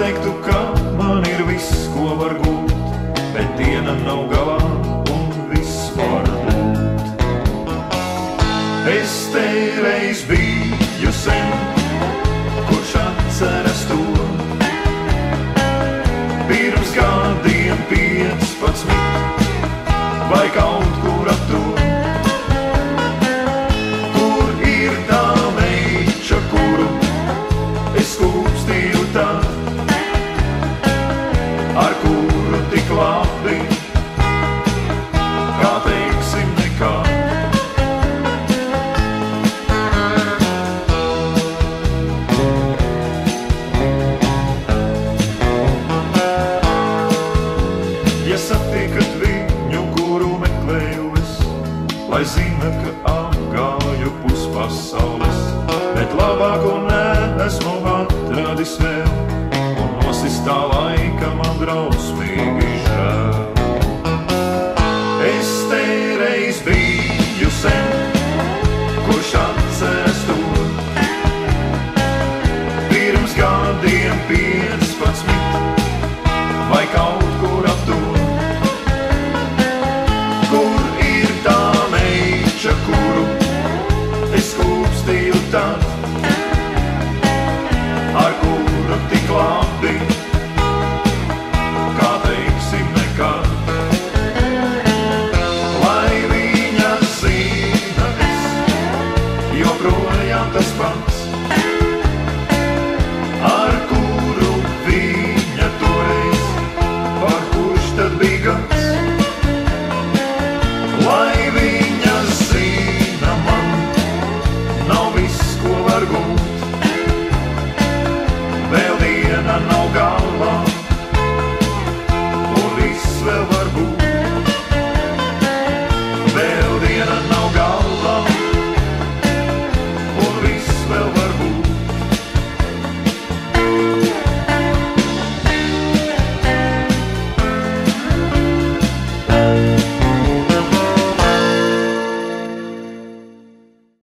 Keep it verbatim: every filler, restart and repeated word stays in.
teiktu, ka man ir viss, ko var gūt, bet diena nav galā un viss var būt. Es te reiz biju sen, kurš atceras to, pirms gadiem piecpadsmit, vai kaut kur ap to. Kur ir tā meiča, kuru es kūpstīju tā, ar kuru tik labi, kā teiksim nekā. Ja satikat viņu, kuru meklēju es, lai zina, ka apgāju puspasaules, bet labāko neesmu atradis vēl, un nosistā laika man drausmīgi žēl.